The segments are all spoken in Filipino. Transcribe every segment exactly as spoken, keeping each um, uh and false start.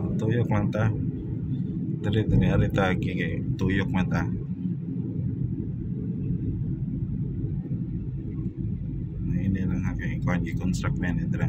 Oh, tuyok lang ta. Diri diri ari ta kay tuyok man ta. Ini lang ha kay kuan gi-construct man dira.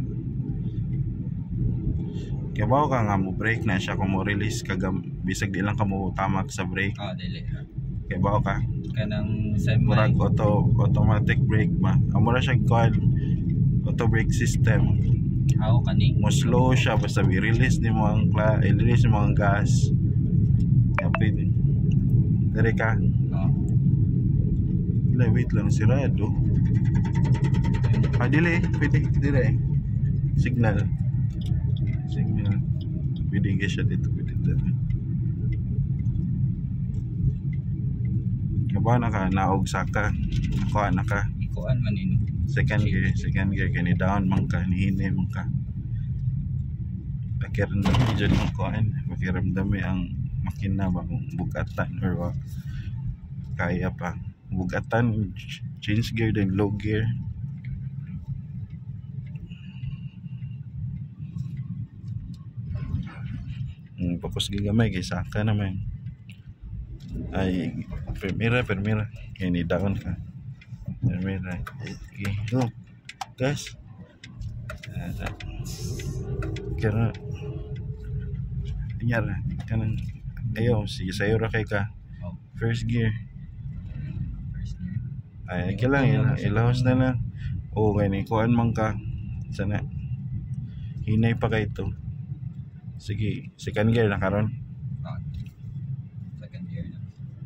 Kaya ba ka nga mo break na siya kung mo release kagam bisag di lang ka mo tamak sa brake. Oh, dili. Kaya ba ka? Kanang semi. Murag auto automatic brake ba? Amo ra siya kuan auto brake system. Ako kani. Mo slow siya basta i-release ni mo ang kla i-release mo ang gas. Kaya pwede. Dari ka? Oh. Dili, wait lang sirado. Ah, dili, pwede, dili. Signal. Signal. Pwede ka siya dito, pwede dito. Kaba na ka, naog saka. Nakuha na ka. Ikuan man ini. Second gear, second gear, kani down man ka, nihine man ka. Pakiramdam ni dyan ang kuhaan. Pakiramdam ang makina ba kung bugatan or what. Kaya pa. Bugatan, change gear then low gear. Hmm, fokus gigamay kay saka naman. Ay, primera, primera. Kaya ni down ka. Primera. Okay, go. Gas. Kaya Inyara, kanang ayaw, sige sayo ra kay ka. Oh, First gear. first gear. Ay, kailang ila, ilahos na lang. O, kaya ni kuhaan man ka. Sana. Hinay pa kay ito. Sige, second gear na karon. Oh. Second gear na.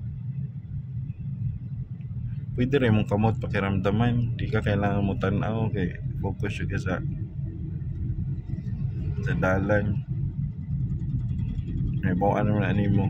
Pwede rin mong kamot pakiramdaman. Di ka kailangan mo tanaw. Kay focus yung ka sa sa dalan. May bawaan naman na mo.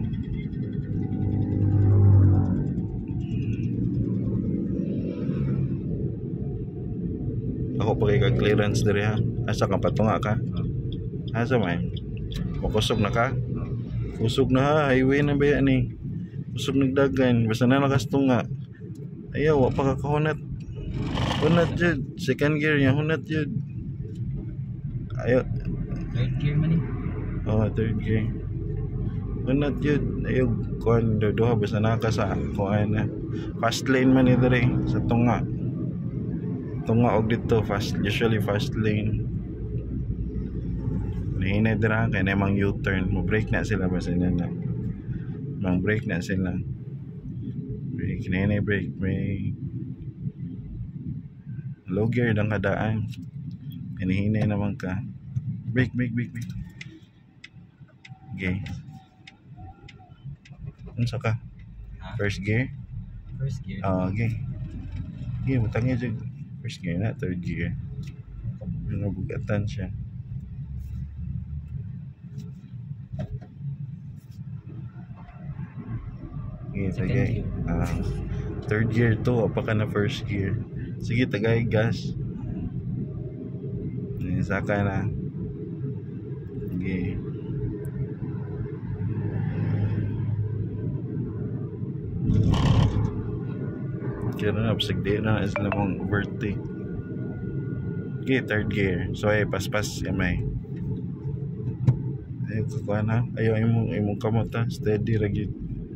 Ako pa kay ka-clearance diri ha. Asa ka patunga ka? Asa man? Makusog na ka? Kusog na ha. Highway na ba yan eh? Kusog nagdagan. Basta na nakastunga. Ayaw, wa pa kakahunat. Hunat yun. Second gear niya, hunat yun. Ayaw. Third gear man ni. Oh, third gear. Hunat yun. Ayaw, kuhan, dodoha. Basta naka sa kuhan na. Fast lane man ito rin. Sa tunga. Tunga og dito. Fast, usually fast lane. Nahinay dira kaya na mang U-turn. Mo brake na sila basta na na. Mang brake na sila. Brake, nahinay brake, brake. Low gear lang kadaan. Hinihinay naman ka. Brake, brake, brake, brake. Okay. Unsa ka? Ha? First gear? First gear. Ah, okay. Okay, matangin dyan. First gear na, third gear. Ano, bugatan siya. Okay, sige. Ah, third gear to, apa ka na first gear. Sige, tagay gas. Saka na. Okay. Kaya na, pasagdi na is na mong overtake. Okay, third gear. So, ay, paspas kamay. Ay, kukuha na. Ayaw, imong, imong kamot ha. Steady, ragid.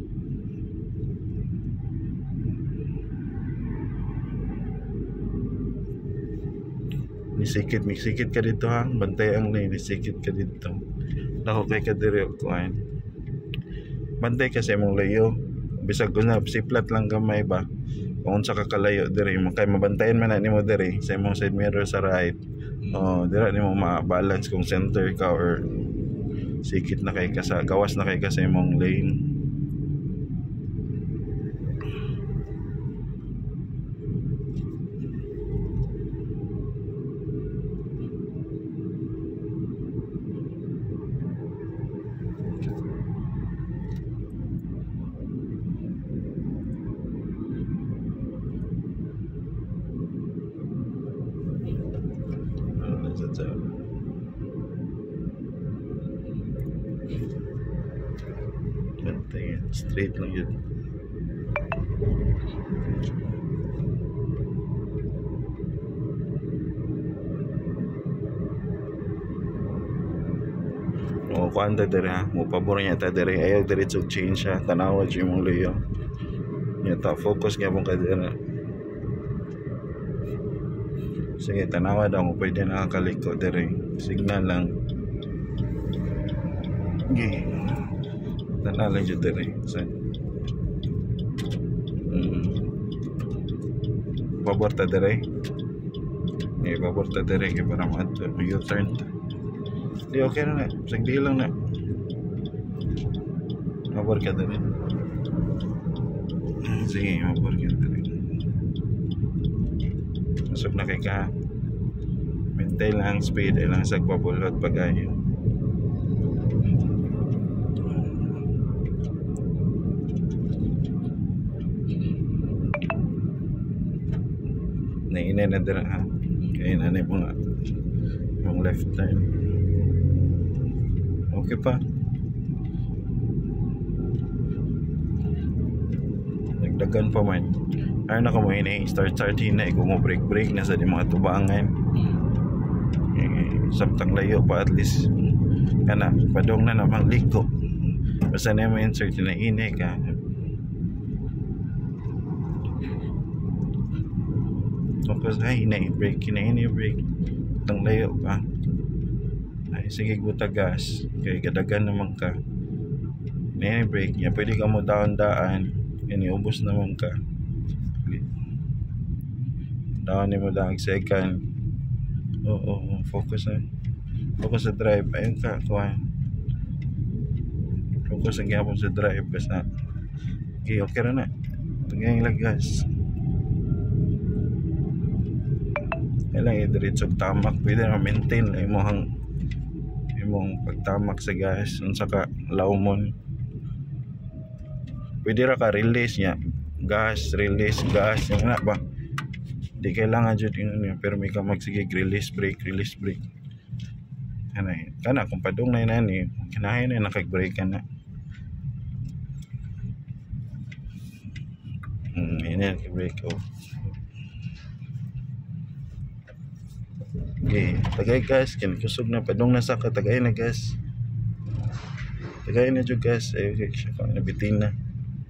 Nisikit, misikit ka dito ha. Bantay ang lane, nisikit ka dito. Nako kay ka diri kuan. Bantay kasi mong layo. Bisag ko na siplat lang gamay ba. Kung sa kakalayo diri, makay mabantayan man na nimo diri sa imong side mirror sa right. Oh, dira nimo ma-balance kung center ka or sikit na kay ka sa gawas na kay ka sa imong lane. So, bantay, straight lang yun. Oh, mo kuanta dere ha, mo pabor niya ta dere, ayaw diretso change siya, tanawa dyan mong layo. Niya ta, focus nga mong ka dere. Sige, tanawa daw mo, pwede nakakaliko dere. Signal lang. Okay. Tanawa lang dyan dere. So, mm. Pabor ta dere. Eh, pabor ta dere, kaya para mato, may U-turn ta. Di, okay na na. Sagdi lang na. Mabor ka dere. Sige, mabor ka dere. Masok na kay ka. Maintain lang speed, ay lang sagpabulot pag-ayo. Nainay na dira ha. Kaya nanay po nga yung left turn. Okay pa. Nagdagan pa man. Ayaw na kamuhin eh. Start start hinay. Kung mo break break na sa di mga tubangan. Eh, samtang layo pa at least. Kana, padong na namang liko. Basta na yung insert na hinay ka. Focus ay hinay break. Hinay hinay break. Tang layo pa. Ay, sige buta gas. Kaya gadagan naman ka. Hinay break niya. Pwede ka mo daan-daan. Yan, iubos naman ka. Daan mo daan second. Oo, oh, oh, focus na. Focus sa drive. Ayun ka, kuha. Focus ang gapon sa drive. Basta. Okay, okay na na. Tagay yung lagas. Kailangan i-diretsog tamak. Pwede na maintain na imong imong pagtamak sa gas. Unsa ka laumon. Pwede ra ka release niya. Gas, release, gas. Yung na ba? Di kailangan dyan yun. Pero may ka magsigig release brake, release brake. Kana, kana kung padong na yun eh. Kinahin na nakag-brake ka na. Hmm, yun yan, brake off. Okay, tagay gas. Kinikusog na. Padong na sa ka. Tagay na gas. Tagay na dyan gas. Ay, okay, siya ka. Nabitin na.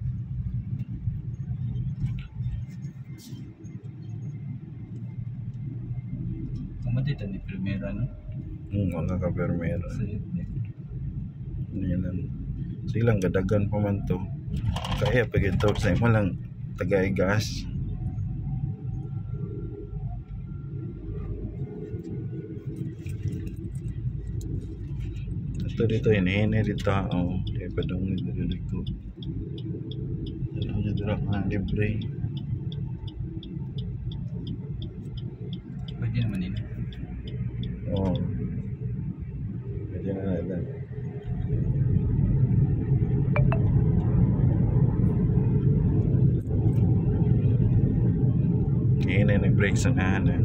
Dito ni Primera, no? Hmm, wala ka permera. Safe. Nilang. Silang gadagan pa man to. Kaya pag ito, sa mo lang tagay gas. Ito dito, inihine dito. Oh, kaya pa daw nito dito. Ano dito dito ka libre. Pwede naman yun. Oo. Pwede na natin. Ngayon na nag-break sa nahanan.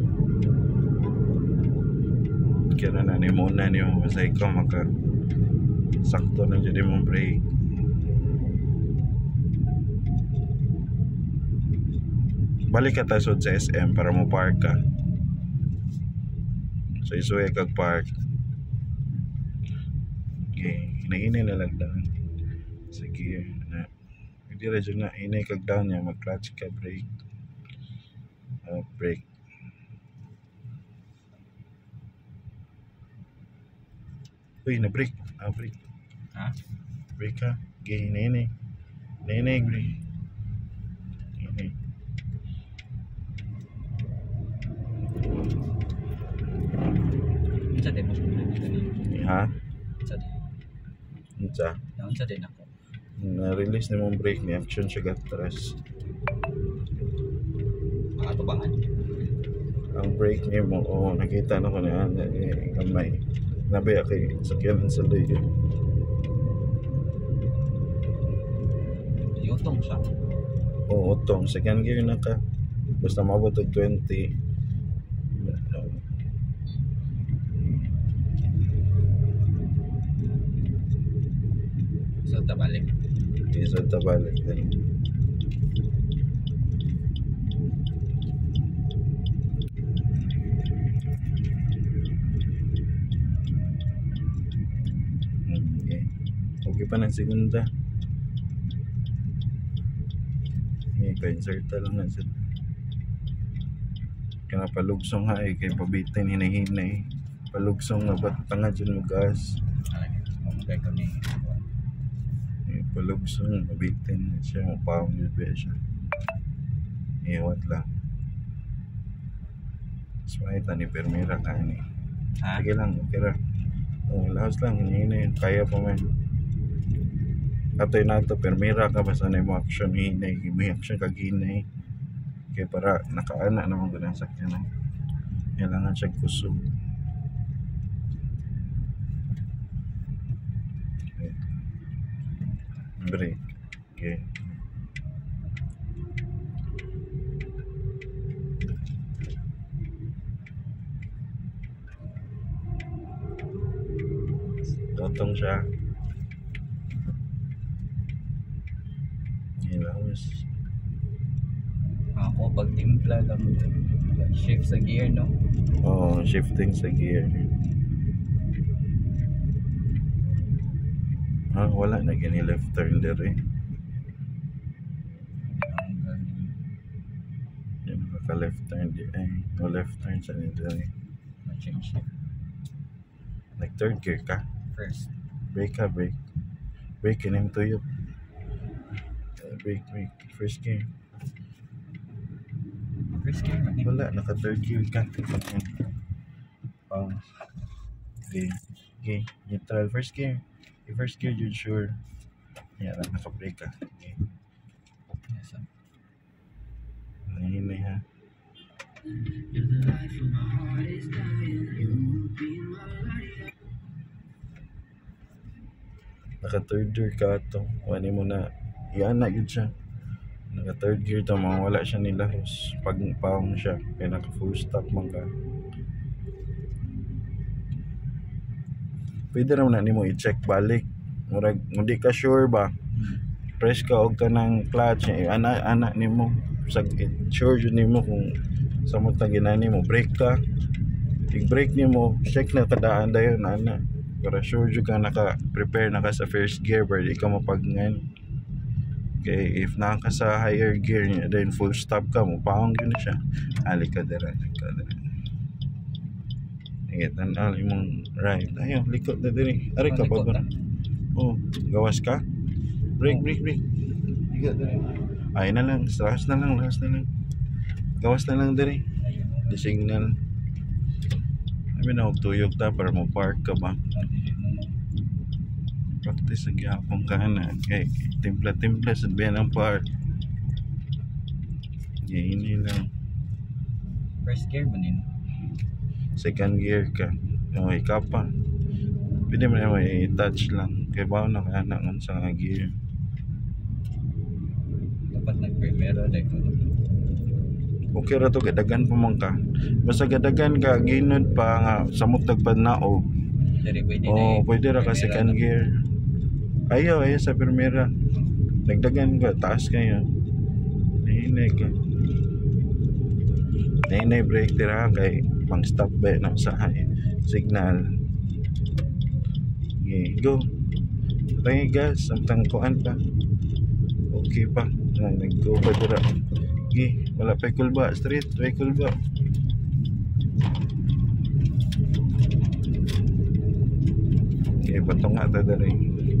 Kaya na ni muna niyo. Basta ikaw maka sakto na jadi mong break. Balik ka tasod sa S M para mo park ka. So isuya kag park. Okay, hinahinay na lang down. Sige na. Hindi ra dyan na hinay kag down niya, mag clutch ka brake. Uh, brake. Uy, na brake. Ah, brake. Ha? Brake ka. Okay, hinahinay. Hinahinay brake. Hinahinay. Unsa din mo dito ni? Ha? Unsa din? Unsa? Unsa din ako? Na-release na mong brake ni action siya gatras. Mga tubangan. Ang brake niya mo, oh, nakita na ko na yan, eh, kamay. Nabaya kay sakyan sa layo. Yutong siya. Oo, oh, tong second gear na ka. Basta mabot og twenty. So tabalik. Isa tabalik din. Hmm. Okay pa ng segunda. Eh, ka-inserta lang na sila. Kaya palugsong ha eh, kaya pabitin hinahinay. Palugsong nga ba't tanga dyan mo gas. Alagay. Mamagay kami. Eh, palugsong, pabitin siya, mapawang yun ba siya. Iwat lang. Smahita ni Permira ka ni. Ha? Sige lang, okay ra. Oh, lahos lang, hinahinay. Kaya pa man. Katoy na ito, Permira ka, basta na mo action, hinay. May action kag hinay. Kaya para nakaana naman ko ng sakyan na. Kailangan siya kusog. Okay. Break. Okay. Totong siya. Ilahos. Ako, pag timpla lang. Shift sa gear, no? Oh, shifting sa gear. Ah, wala na gini left turn there eh. Yan naka left turn di ay. No left turn sa nito eh. Ma-change shift. Like third gear ka. First. Brake ka, brake. Brake kinim tuyok. Uh, brake, brake. First gear. First gear man. Wala, naka third gear ka. Oh. Okay. Okay. Neutral first gear. Yung first gear, you're sure. Yan, naka-brake ka. Okay. Yes, sir. Nahinay ha. Naka third gear ka ito. Wani mo na. Iyan na yun siya. Naka third gear ito. Mawala siya nila. Pag pawang siya. Kaya naka full stop man ka. Pwede naman na nimo i-check balik. Murag, hindi ka sure ba? Press ka og ka ng clutch. Eh, ana, ana nimo. Sag, sure yun nimo kung sa mo ginani mo. Brake ka. I-brake nimo. Check na kadaan dayon ana. Para sure yun ka naka-prepare na ka sa first gear. Para di ka mapagngan. Okay, if naka sa higher gear niya, then full stop ka mo. Pahong yun na siya. Alik ka dira. Alik ka dira. Itan al imong right. Ayo, likot na diri. Ari ka pa ba? Oh, gawas ka? Brake, brake, brake. Iga diri. Ay na lang, stress na lang, last na lang. Gawas na lang diri. Di signal. Abi na og tuyok ta para mo park ka ba? Practice sa gyapon ka na. Okay, timpla-timpla sa biyan ang park. Ini lang. First gear ba din? Second gear ka. Okay ka pa. Pwede mo naman i-touch lang. Kaya ba na kaya na sa nga gear. Dapat nag-primera dahil ko. Okay ra to, gadagan pa man ka. Basta gadagan ka, ginod pa nga samot tagpad na o. Dari pwede na Oh, eh. pwede ra ka Primera second na. gear. Ayaw, ayaw sa primera. Nagdagan ka, taas kayo. Nahinay ka. Nahinay brake tira kay pang stop ba na sa signal. Okay, go. Patay gas, samtang kuan pa. Okay pa. Nag-go pa dira. Okay, wala pa kulba, straight, pa kulba. Okay, patong nga ta diri.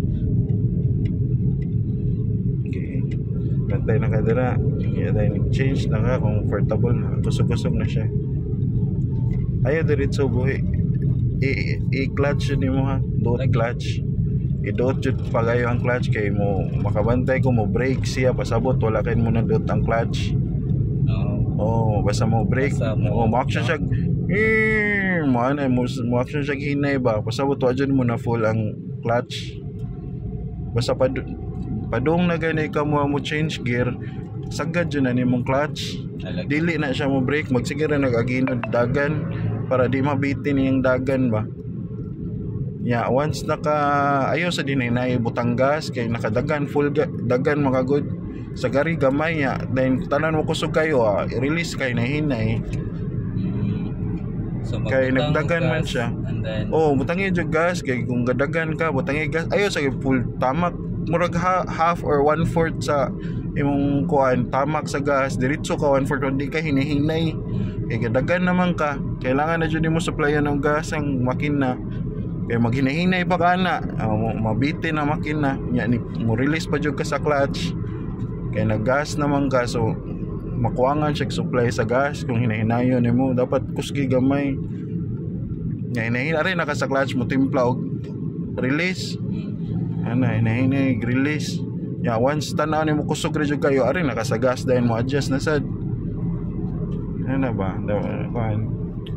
Okay. Bantay na ka dira. Okay, dahil nag-change na ka, comfortable na. Kusog-kusog na siya. Ayaw diretso buhi. I-clutch yun mo ha. Doot clutch. I-doot yun pagayo ang clutch. Kaya mo makabantay ko mo brake siya. Pasabot wala kayo mo na doot ang clutch. Oo. Oh, basta mo brake. Basta mo- Oh, mo-action siya. Eh, mo ano, mo mo-action siya hinay ba. Pasabot wa dyan mo na full ang clutch. Basta pad padung na gani ka mo mo change gear. Sagad yun na ni mong clutch. Alag. Dili na siya mo brake, magsigara nag-aginod dagan para di mabitin yung dagan ba. Yeah, once naka ayaw sa dinay na butang gas kay nakadagan full ga, dagan makagod sa gari gamay ya then tanan mo kusog kayo ah, i-release kay na hinay. Mm. So Kay magbutang nagdagan man gas, siya. and then Oh, butangi jud gas kay kung gadagan ka, butangi gas. Ayo sa full tamak murag ha, half or one fourth sa imong kuan tamak sa gas, diretso ka one fourth hindi ka hinihinay. Kay gadagan naman ka, kailangan na jud nimo supplyan ng gas ang makina. Kay maghinahinay pa kana, uh, mabitin na makina, nya ni mo release pa jud ka sa clutch. Kay naggas naman ka, so makuangan siya supply sa gas kung hinahinayon nimo dapat kusgi gamay. Nya hinahinay rin naka sa clutch mo timpla og release. Ana hinahinay release. Ya once tanaw nimo kusog ra jud kayo ari naka sa gas dahil mo adjust na sad. Ano ba? Kuan.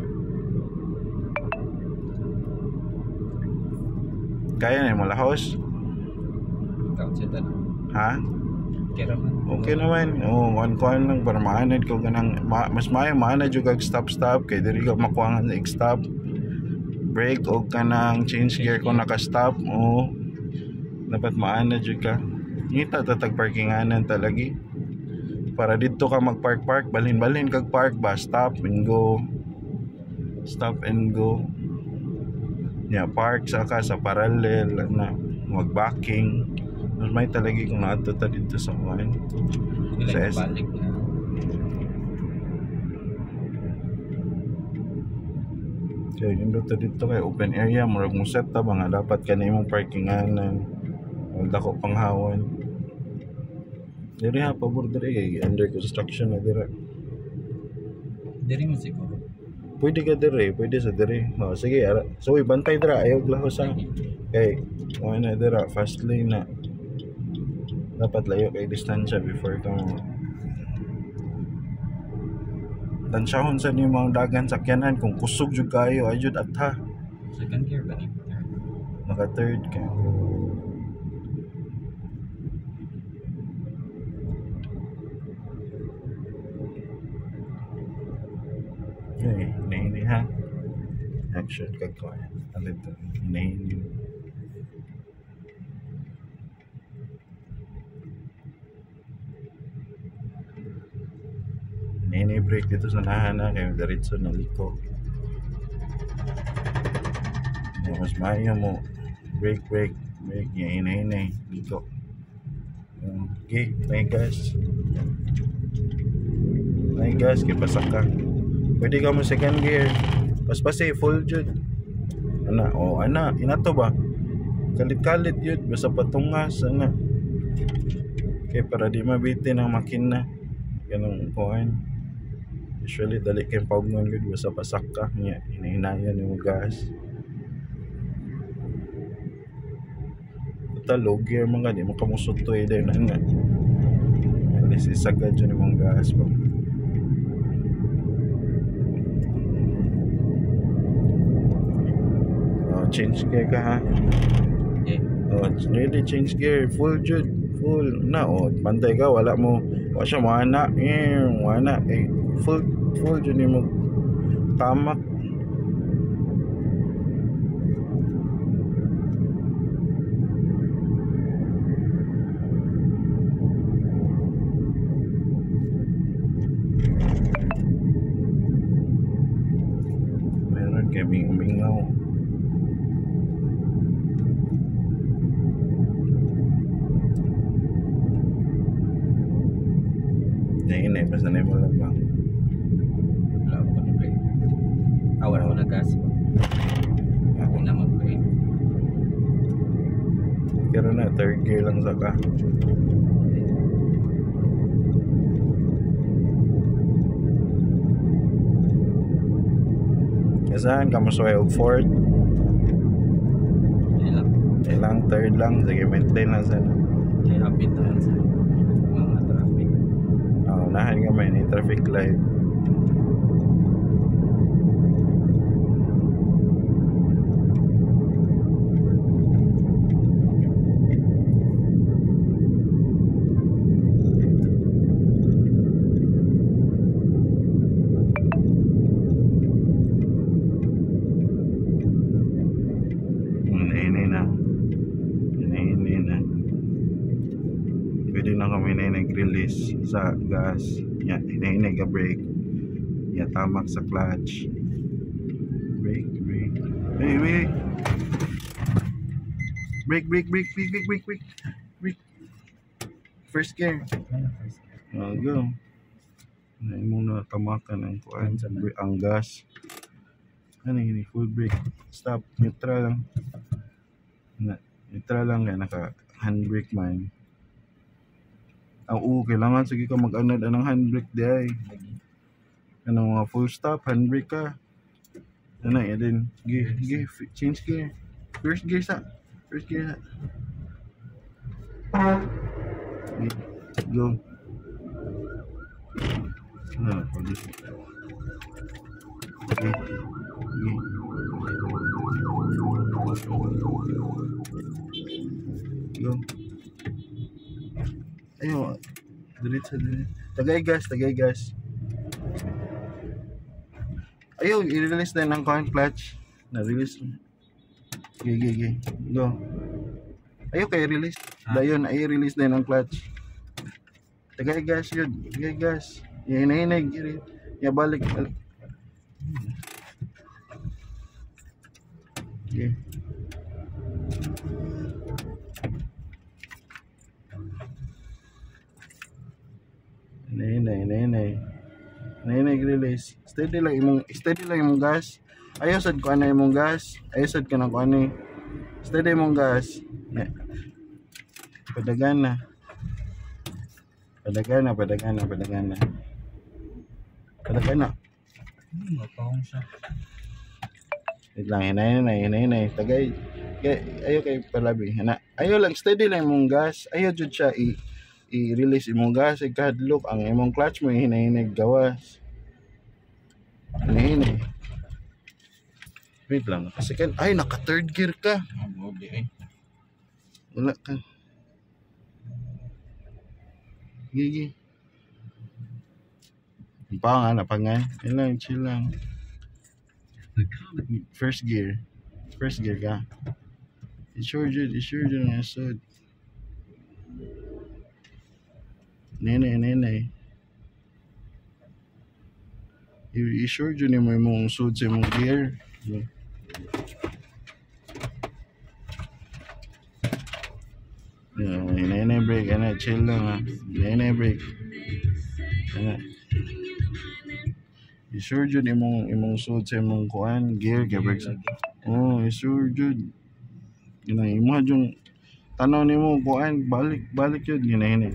Kaya na mo lahos? count siya na. Ha? Okay naman. Okay naman. Oo, oh, kuan lang para maanad ko ganang ma, mas maayo maanad jud kag stop stop kay diri ka makuangan sa stop. Brake o kanang change gear kung naka-stop. Oo. Dapat maanad jud ka. Ngita tatag parkinganan talagi. Para dito ka mag-park-park, balhin-balhin kag park ba, stop and go. Stop and go. Yeah, park saka sa parallel na mag-backing. Mas may talagi kung naato ta dito sa kuan. Sa Ilang S. balik na. Kaya yung dito dito kay open area, murag mo set ta ba nga dapat ka na imong parkinganan. Dako panghawan. Diri ha pabor diri kay under construction na diri. Diri mo siguro. Pwede ka diri, pwede sa diri. Oh, sige, ara. So ibantay dira ayaw lahos sa. Kay ano na dira fast lane na. Dapat layo kay distansya before ka mo. Tansyahon sa ni mga dagan sakyanan kung kusog jud kayo ayud atha. Second gear ba ni? Naka third ka. Okay, hinahinay ha. Action kag ko. Ano ito? Hinahinay. Hinahinay break dito sa nahana kaya diretso na liko. Mas maayo mo. Break, break. Break niya. Hinahinay. Liko. Okay, may gas. May gas kaya pasak ka. Pwede ka mo second gear. Paspasi full jud. Ana, oh ana, inato ba? Kalit-kalit jud basta patungas ana. Kay para di mabitin ang makina. Ganong kuan. Usually dali kay paugnon jud basta pasak ka nya hinahinayan yung gas. Total low gear man ka di mo kamusutoy din ana. Alis isagad jud yung gas ba. Change gear ka ha. Okay. Oh, ready change gear full jud full na oh pantay ka wala mo wa siya mo ana eh wala eh full full jud ni mo tamak. Meron kami umingaw. Hinay, basta na mo lang ba? Wala ako ko ni brake. Ah, wala ko na gas ba? Ako na mag-brake. Pero na, third gear lang saka. Kasahan ka mo suway og fourth? Ilang. Ilang third lang, sige maintain lang sana. Kaya hapit naman sa mga traffic. Oh, nahan ka may ni traffic light. Hinahinay na. Hinahinay na. Pwede na kami na nag-release sa gas. Yan, hinahinay ka brake. Yan, tamak sa clutch. Wait, wait. Brake, brake, brake, brake, brake, brake, brake. Brake. First gear. Oh, go. Na muna tamakan ang kuan sa ang gas. Ano ini full brake. Stop, neutral lang. Na, neutral lang kaya naka handbrake man. Ang oo, kailangan sige ka mag-anad anang handbrake di ay. Ano mga full stop, handbrake ka. Ano yan din. Gear, gear, change gear. First gear sa. First gear sa. Go. Ano, pwede. Okay. Okay. Go. Ayaw. Diretso, diretso. Tagay gas, tagay gas. Ayaw, i-release na ng current clutch. Na-release. Okay, okay, okay. Go. Ayaw kayo release. Dayon, ay release na ng clutch. Tagay gas yun. Tagay gas. Yan, hinahinag. Yan, balik. balik. Okay. Hinahinag, hinahinag. Hinahinag release. Steady lang imong, steady lang imong gas. Ayaw sad ko ano imong gas. Ayaw sad ka na ko ano. Steady imong gas. Yeah. Padagan na. Padagan na, padagan na, padagan na. Padagan na. Hmm, mapahong siya. Wait lang, hinay na, hinay na. Tagay. Ayaw kay palabi. Ayaw lang, steady lang imong gas. Ayaw jud siya i i-release imong gas. Ikahadlok ang imong clutch mo hinahinay gawas. Hinahinay. Wait lang, kasi kan ay naka third gear ka. Wala ka. Gigi. Pa nga na, pa nga. Yan lang, chill lang. First gear. First gear ka. I-sure jud, i-sure jud nga sud. Nene, nene. I-sure jud ni mo imong sud sa imong gear. Yeah, hinay-hinay break, ano, chill lang ha. Hinay-hinay break. Ano. I-sure jud imong imong sud sa imong kuan, gear, kaya break sa. Oh, i-sure jud. Yun ang imo yung tanaw nimo kuan, balik, balik jud, hinay-hinay.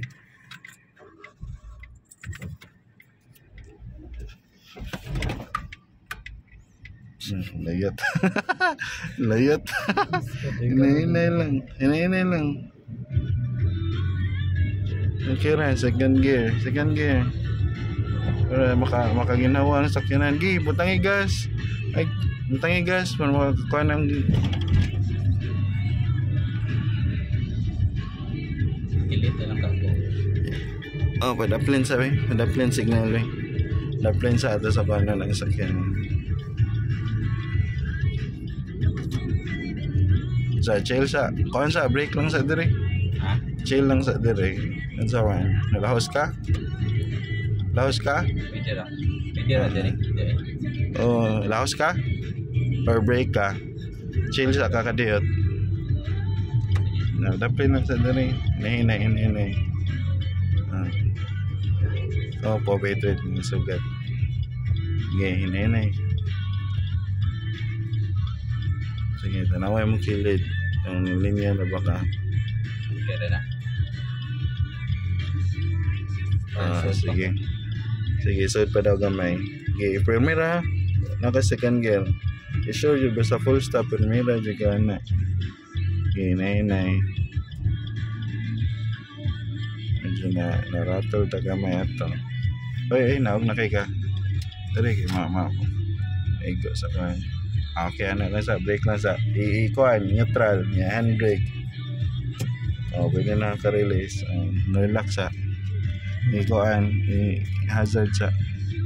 Hmm, layat. Layat. Hinay-hinay lang. Hinay-hinay lang. Okay ra, second gear. Second gear. Para maka makaginawa ng sakyanan. Gi, butangi gas. Ay, butangi gas para makakuha ng Kilit na lang kako. oh, padaplin sabi. Padaplin signal eh. Padaplin sa ato sa bana ng sakyanan. Sa chill sa. Kuan sa break lang sa dire. Ha? Chill lang sa dire. Ano sa man? Nalahos ka? Lahos ka? Pwede ra. Pwede ra dire. Oh, lahos ka? Or break ka? Chill sa kakadiyot. Na, daplin lang sa dire. Nahinay, hinay. Ah. Oh, po betrayed ng sugat. Okay, hinay, hinay. Sige, tanaway mo kilid. Ang linya na baka. Pwede na. Ah, sige. Sige, suot pa daw gamay. Okay, primera, naka second gear. I-sure you basta full stop primera juga na. Okay, nay-nay. Medyo na naratol ta gamay ato. Oy, ay, naog na kay ka. Dari kay mama ko. Ego sa kan. Okay, ano lang sa brake lang sa i-kuan, neutral, yeah, handbrake. Oh, pwede na ka-release. Um, no-relax sa i-kuan, i-hazard sa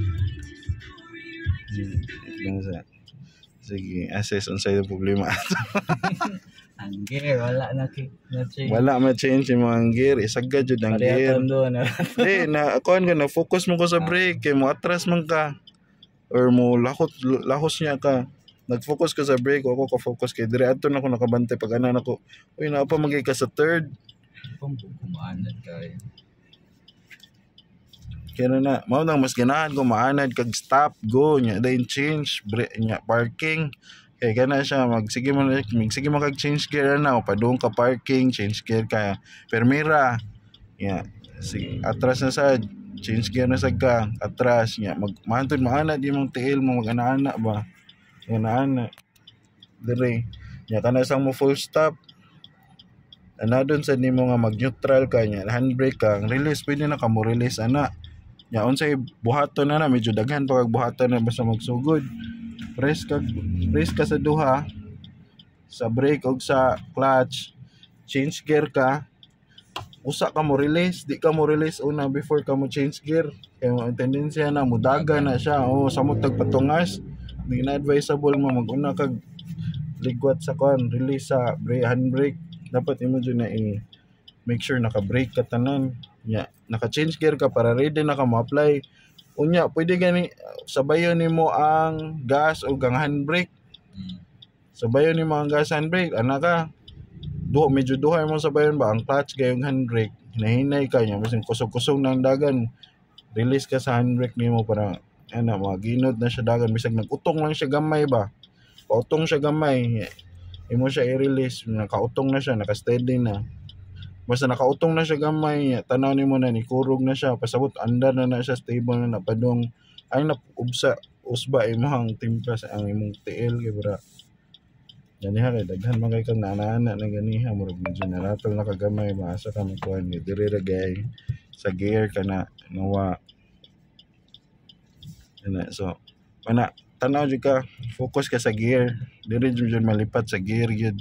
i-lang sa sige, assess on sa'yo problema. Ang gear, wala na ki. Wala ma-change yung mga gear. Isagad yun ang gear. Eh, na, kuan ka, na-focus mo ko sa brake. Kaya mo atras man ka. Or mo lahot, lahos niya ka. nag-focus ko sa brake, ako ko focus kay dire adto na ako nakabantay pag ana nako. Uy, naa pa magay ka sa third. Kung kumaanad ka. Kaya na, mao nang mas ganahan ko maanad kag stop go nya then change brake nya parking. Kaya kana siya magsige mo magsige mo kag change gear na o padung ka parking, change gear ka permira. Ya, sige, atras na sa change gear na sa ka, atras nya mag mahantod maanad imong tail mo mag-ana-ana ba. Ana-ana. Dire. Nya kana sang mo full stop. Ana dun sa nimo nga mag-neutral ka nya, handbrake ka, release pwede na ka mo release ana. Nya unsay buhaton na na medyo daghan pa kag buhaton na basta magsugod. Press ka press ka sa duha sa brake og sa clutch. Change gear ka. Usa ka mo release, di ka mo release una before ka mo change gear. Kaya mo ang tendensya na mudaga na siya o samot tagpatungas. Di na advisable mo mag-una kag ligwat sa kon release sa brake handbrake. Dapat imo dyan na i make sure naka-brake ka tanan. Nya, naka-change gear ka para ready na ka mo-apply. Unya, pwede gani sabayon nimo ang gas o ang handbrake. Sabayon nimo ang gas handbrake, ana ka. Duho medyo duhay mo sabayon ba ang clutch gayong handbrake. Hinahinay ka nya, bisan kusog-kusog ng dagan. Release ka sa handbrake nimo para ana maginod na siya dagan bisag nag-utong lang siya gamay ba. Pautong siya gamay. Imo siya i-release, nakautong na siya, naka-steady na. Basta nakautong na siya gamay, tanaw nimo na ni kurog na siya, pasabot andar na na siya, stable na napadong ay napubsa usba imong timpla sa ang imong tail kay bara. Ganiha kay daghan man kay kang naana na ganiha murag medyo naratol na kagamay maasa ka magkuhan ni diri ra gay sa gear kana nawa. Ana so ana tanaw jud ka, focus ka sa gear, diri jud malipat sa gear gyud.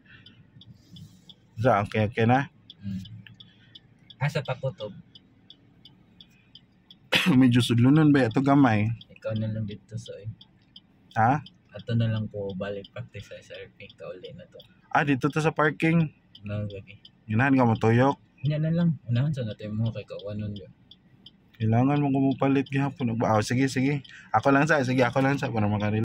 Sa okay, okay na. Hmm. Asa pa ko to? Medyo sudlunon ba ito gamay? Ikaw na lang dito sa eh. Ha? Ato na lang ko balik practice sa S R P ka uli na to. Ah, dito to sa parking. Nagagi. Ginahan ka mo tuyok. Nya na lang. Unahan sa natin mo kay kawanon yun. Kailangan mo kumupalit gihapon. Ah, sige, sige. Ako lang sa, sige, ako lang sa para makarelate.